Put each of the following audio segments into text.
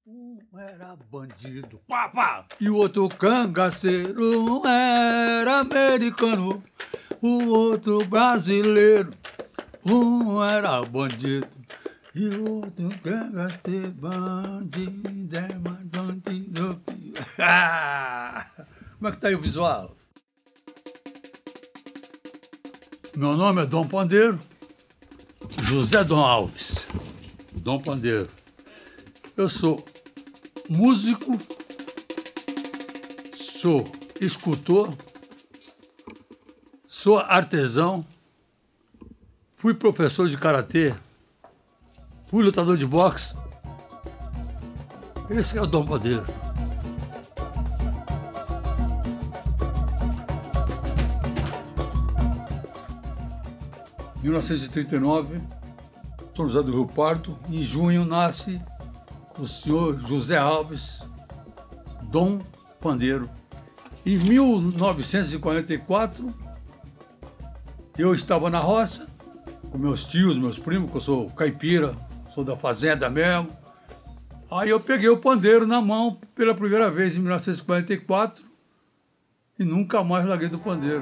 Um era bandido, pá, pá, e o outro cangaceiro. Um era americano, o outro brasileiro. Um era bandido e o outro cangaceiro. Bandido é mais bandido. Como é que tá aí o visual? Meu nome é Dom Pandeiro, José Dom Alves, Dom Pandeiro. Eu sou músico, sou escultor, sou artesão, fui professor de karatê, fui lutador de boxe. Esse é o Dom Pandeiro. Em 1939, São José do Rio Pardo, em junho nasce o senhor José Alves, Dom Pandeiro. Em 1944, eu estava na roça, com meus tios, meus primos, que eu sou caipira, sou da fazenda mesmo. Aí eu peguei o pandeiro na mão pela primeira vez em 1944 e nunca mais larguei do pandeiro.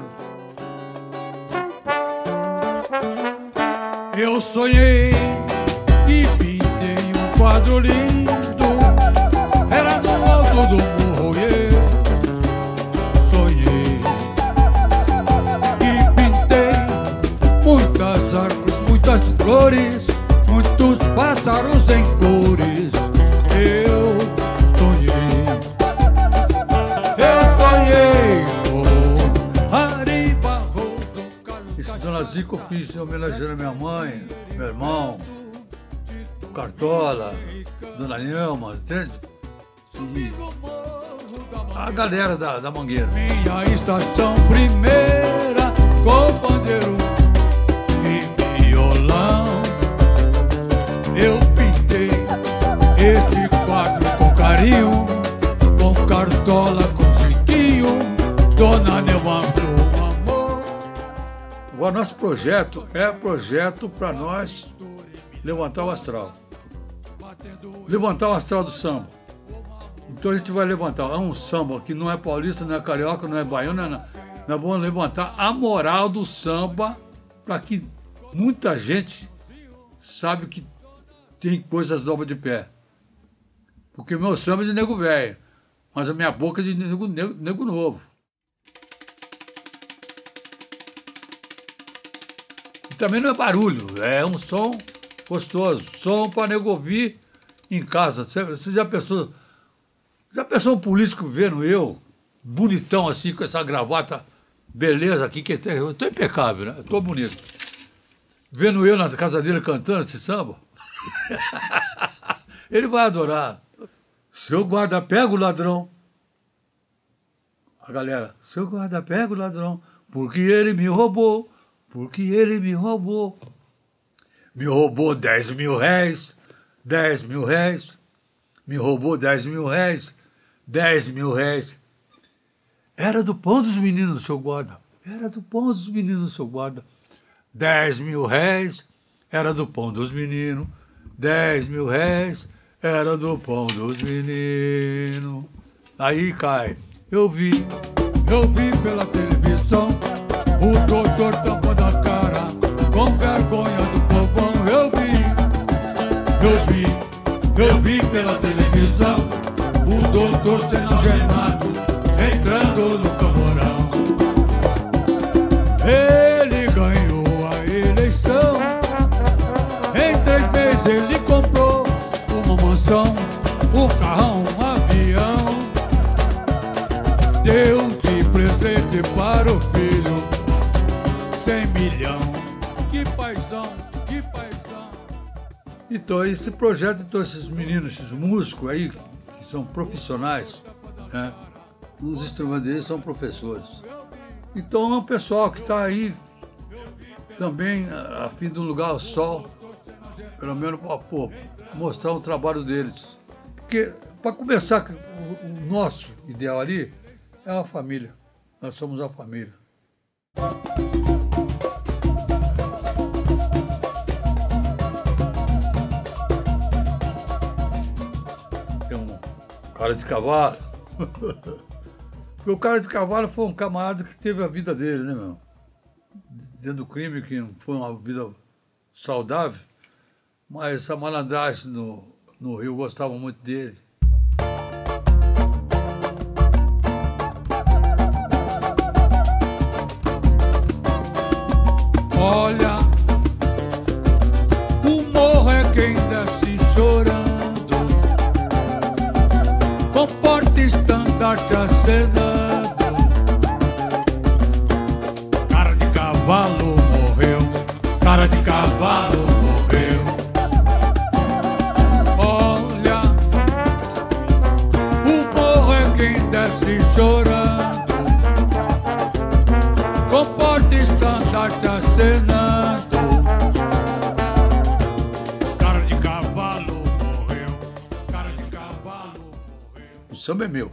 Eu sonhei e pintei um quadro lindo, era no alto do morro, eu sonhei e pintei muitas árvores, muitas flores, muitos pássaros em cores. Eu sonhei com Ari Barroso, Esse Dona Zica eu fiz homenageando a minha mãe, meu irmão, Cartola, Dona Nilma, entende? E a galera da Mangueira. minha estação primeira, com pandeiro e violão. Eu pintei este quadro com carinho, com Cartola, com jeitinho, Dona Nelma com amor. Agora, nosso projeto é projeto para nós levantar o astral. Levantar o astral do samba. Então a gente vai levantar um samba que não é paulista, não é carioca, não é baiano, não é nada. Nós vamos levantar a moral do samba para que muita gente sabe que tem coisas novas de pé. Porque o meu samba é de nego velho, mas a minha boca é de nego novo. E também não é barulho, é um som gostoso, som para nego ouvir em casa. Você já pensou um político vendo eu, bonitão assim, com essa gravata, beleza aqui, que eu estou impecável, né? Eu estou bonito. Vendo eu na casa dele cantando esse samba, ele vai adorar. Seu guarda pega o ladrão. A galera, seu guarda pega o ladrão, porque ele me roubou, porque ele me roubou. Me roubou 10 mil réis, 10 mil réis. Me roubou 10 mil réis, 10 mil réis. Era do pão dos meninos, seu guarda. Era do pão dos meninos, seu guarda. 10 mil réis, era do pão dos meninos. 10 mil réis, era do pão dos meninos. Aí cai. Eu vi pela televisão o doutor tampando a cara com vergonha do povão. Eu vi pela televisão o doutor sendo algemado, entrando no camorão. Ele ganhou a eleição, em 3 meses ele comprou uma mansão, um carrão, um avião. Deu de presente para o filho 100 milhão. Que paizão, que paizão. Então, esse projeto, então, esses meninos, esses músicos aí, que são profissionais, né? Os instrumentistas são professores. Então, é um pessoal que está aí também a fim de um lugar ao sol, pelo menos para mostrar o trabalho deles. Porque, para começar, o nosso ideal ali é a família. Nós somos a família. Cara de cavalo. Porque o cara de cavalo foi um camarada que teve a vida dele, né, meu? Dentro do crime, que não foi uma vida saudável, mas a malandragem no Rio gostava muito dele. Olha, o morro é quem desce chorando, com porta-estandarte acenando. Cara de cavalo morreu, cara de cavalo morreu. Olha, o morro é quem desce chorando, com porta-estandarte acenando. Cara de cavalo morreu, cara de cavalo morreu. O samba é meu.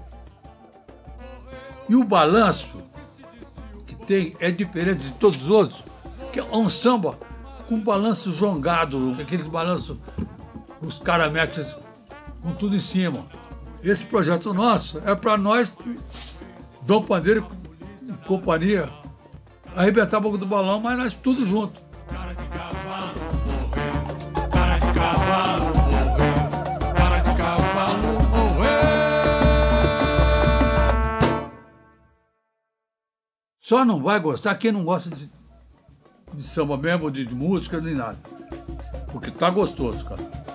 E o balanço que tem é diferente de todos os outros, que é um samba com balanço jongado, aquele balanço, os caras metem com tudo em cima. Esse projeto nosso é para nós, Dom Pandeiro e companhia, arrebentar a boca do balão, mas nós tudo junto. Cara de cavalo morreu, cara de cavalo morreu, cara de cavalo morreu. Só não vai gostar quem não gosta de samba mesmo, de música, nem nada. Porque tá gostoso, cara.